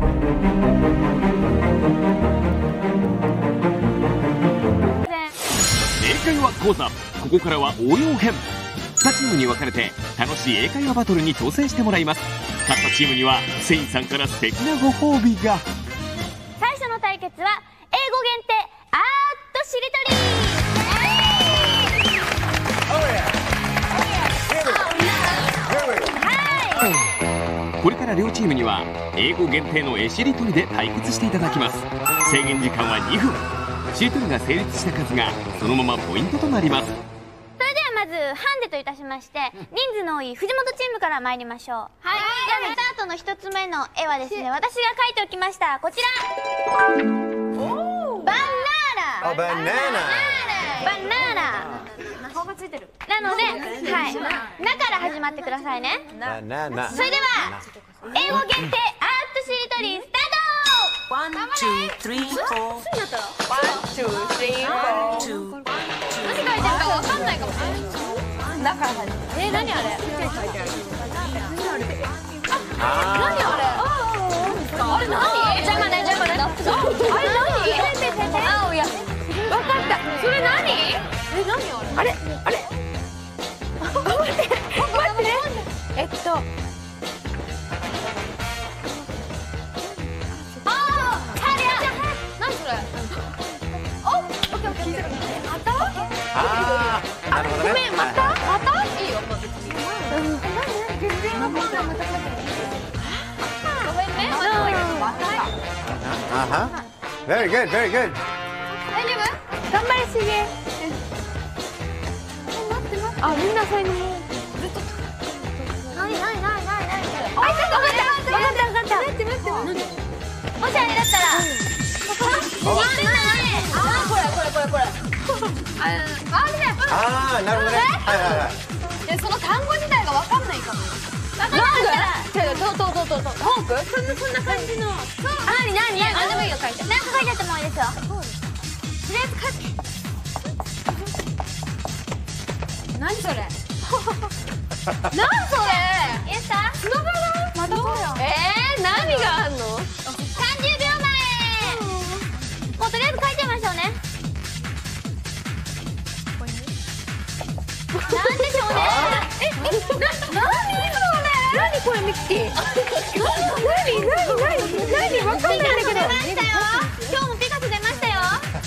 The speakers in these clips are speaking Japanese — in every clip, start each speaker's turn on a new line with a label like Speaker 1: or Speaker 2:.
Speaker 1: 英会話講座、ここからは応用編。2チームに分かれて楽しい英会話バトルに挑戦してもらいます。勝ったチームにはセインさんから素敵なご褒美が。
Speaker 2: 最初の対決は英語限定アートしりとり。
Speaker 1: これから両チームには英語限定の絵しりとりで対決していただきます。制限時間は2分。しりとりが成立した数がそのままポイントとなります。
Speaker 2: それではまずハンデといたしまして、人数の多い藤本チームから参りましょう。はい。じゃあスタートの1つ目の絵はですね、私が描いておきました。こちら。バナナ。バナナ。顔がついてる。なので、はい。「な」から始まってくださいね。それでは英語限定アートしりとりスタート。1、2、3、4。何書いてるかわかんないかもしれない。だから始める。何あれ？何あれ？あれ何？邪魔ね。あれ何？あ、いや、わかった。それ何？何あれ？あれ？待って。ごめん、また？いいよ、まあ別に。全然わかんない。ごめんね。
Speaker 3: Very good, very good.
Speaker 2: 大丈夫？頑張れ、しげ。待って。あ、みんな最後もずっと。何？あ、ちょっと待って。待って。もしあれだったら。
Speaker 3: ああ、なるほどね。
Speaker 2: で、その単語自体がわかんないかも。わかんないから。トーク？そんな感じの。何？何でもいいよ、書いて。なんか書いてあってもいいですよ。とりあえず書いて。何それ？何それ？いいですか？つながらん？またこれ。何があんの？30秒前。もうとりあえず書いちゃいましょうね。なんでしょうね。何これミキティ。何わかんないんだけど。今日もピカソ出ましたよ。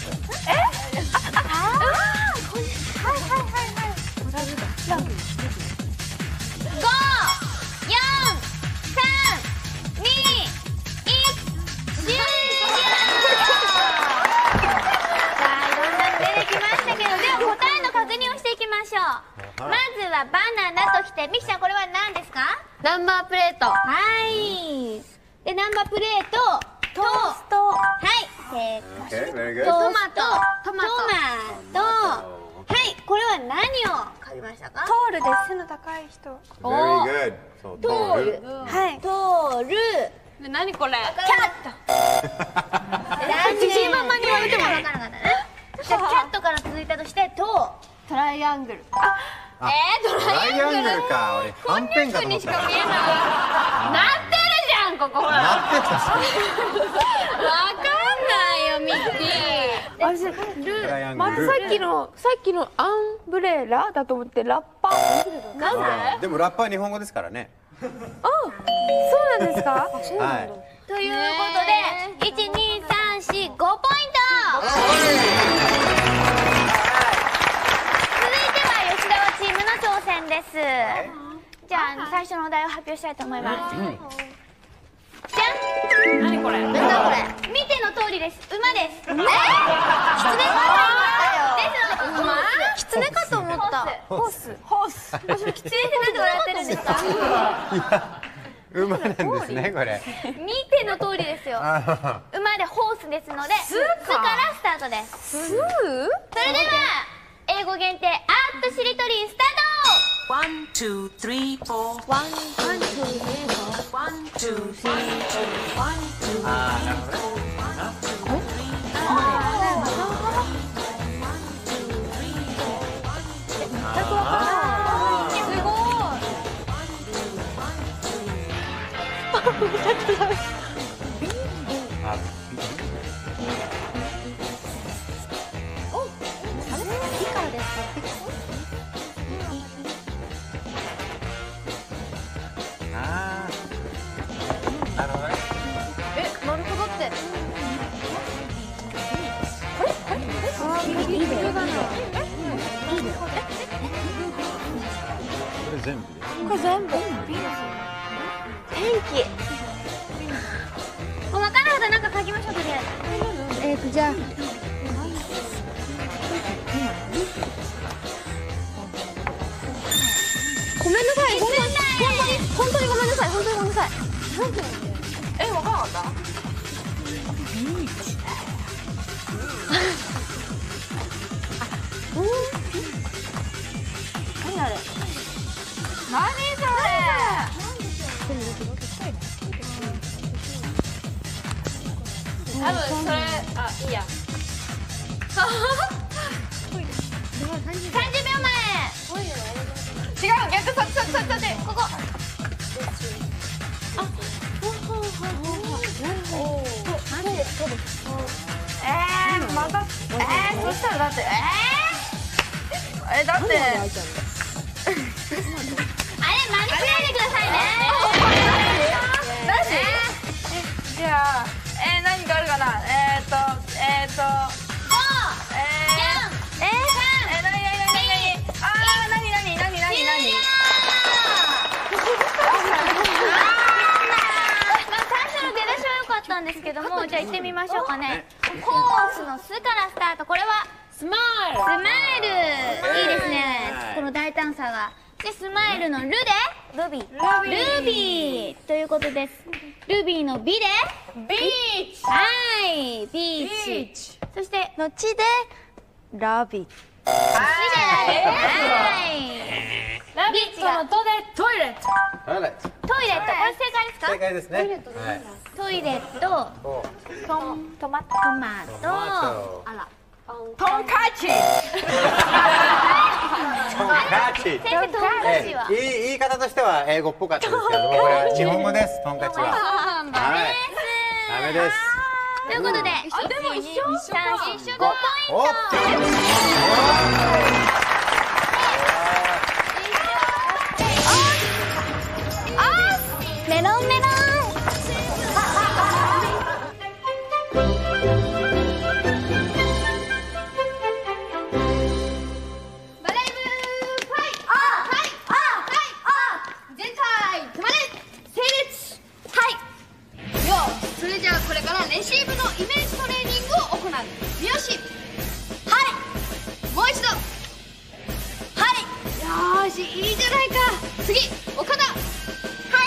Speaker 2: まずはバナナときて、ミキちゃんこれは何ですか？ナンバープレート。はい。で、ナンバープレート、トースト。はい。トマト。はい。これは何を書きましたか？トールです。背の高い人。
Speaker 3: Very good.
Speaker 2: トール。はい。トール。何これ？キャット。自信満々に言われても分からなかったね。じゃあキャットから続いたとして、トライアングル。トライアングルか。俺、はんぺんかと思った。なってるじゃん、ここほら。なってたし。わかんないよ、ミッキー。
Speaker 4: まずさっきのアンブレラだと思ってラッパー。
Speaker 2: なぜ？
Speaker 3: でもラッパーは日本語ですからね。
Speaker 4: そうなんですか？
Speaker 3: はい。
Speaker 2: ということで、1、2、3、4、5ポイント。です。じゃあ最初のお題を発表したいと思います。じゃん。何これ？見ての通りです。馬です。キツネかと思った。ホース。私もキツネってなんで笑ってるんですか？
Speaker 3: 馬なんですね、これ。
Speaker 2: 見ての通りですよ。馬でホースですので、スからスタートです。それでは英語限定アートしりとりスタート。1、2、3、4。1、2、3、4。1、2、3、4。1、2、3、4。
Speaker 3: ああ、なるほどね。
Speaker 2: すごい。
Speaker 4: じゃあごめんなさい、本当にごめんなさい、本当にごめんなさい。わからなかった？何あれ？何それ？多分それ、いいや。30秒前。違う、逆、そっち、ここ。また、そしたらだって、だって。あれ、真似しないでくださいね。じゃあ、何があるかな。なんですけども、じゃあ行ってみましょうかね。コースの「ス」からスタート。これはスマイル。いいですね、この大胆さが。でスマイルの「ル」でルビーということです。ルビーの「ビ」でビーチ。はい、ビーチ。そしての「チ」でラビ。ラビットの「ト」でトイレット。これ正解ですか？
Speaker 3: 正解ですね。
Speaker 2: トイレット、トマト、あら、トンカチ。先生、トンカチは
Speaker 3: 言い方としては英語っぽかったですけども、これは日本語です。トンカチはダメです。
Speaker 2: ということで、でも一緒、5ポイント。メロンメロン。レシーブのイメージトレーニングを行う。三好。はい。もう一度。はい。よーし、いいじゃないか。次、岡田。はい。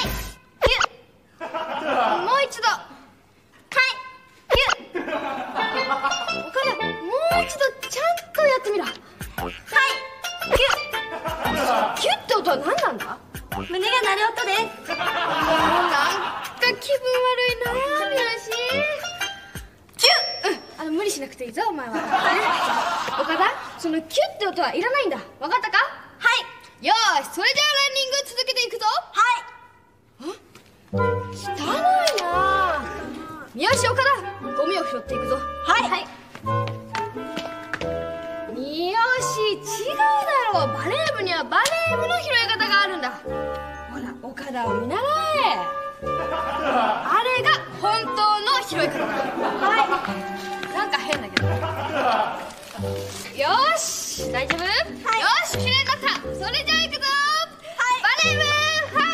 Speaker 2: キュッ。もう一度。はい。キュッ。岡田、もう一度ちゃんとやってみろ。はい。キュッ。キュッって音は何なんだ？胸が鳴る音です。なんか気分悪いな、三好。無理しなくていいぞ、お前は。岡田、そのキュッって音はいらないんだ。わかったか？はい。よーし、それじゃあランニング続けていくぞ。はい。汚いな。三好、岡田、ゴミを拾っていくぞ。はい。三好、違うだろう。バレー部にはバレー部の拾い方があるんだ。ほら、岡田を見習え。あれが本当の拾い方だ。はい。なんか変だけど。よーし、大丈夫？はい。よーし、綺麗になった。それじゃあ行くぞ。はい。バレー部。はい。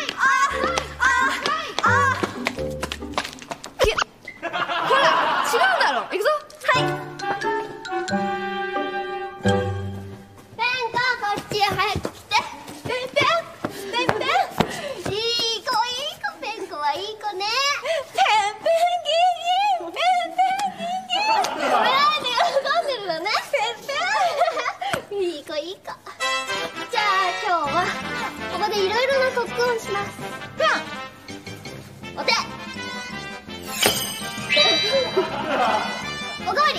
Speaker 2: キュッ。ほら、違うだろ。行くぞ。はい。ペンコ、こっちへ早く来て。ペン。いい子、ペンコはいい子ね。ペンごめんね、喜んでるのね。いい子。じゃあ今日はここでいろいろな特訓をします。お手。おかわり。いい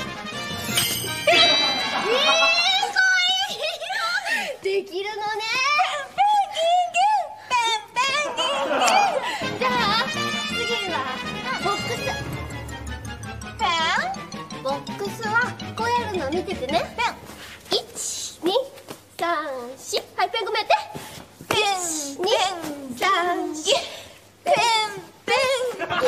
Speaker 2: 子。できるのね。じゃあ次はボックス。ボックスはこうやるの見ててね。1、2、3、4。はい、ペンごめんね。1、2、3、4。ペン。できるじゃん。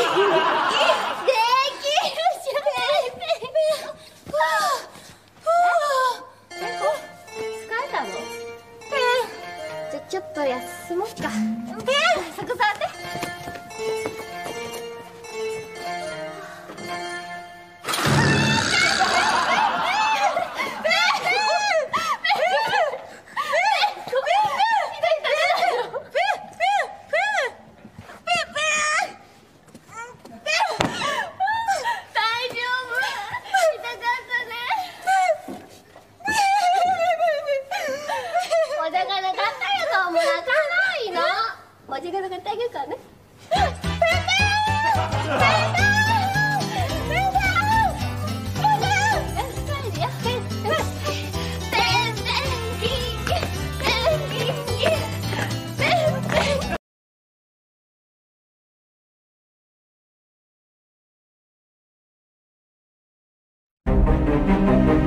Speaker 2: 疲れたの？じゃあちょっと休もうか。そこ触って。や
Speaker 3: す。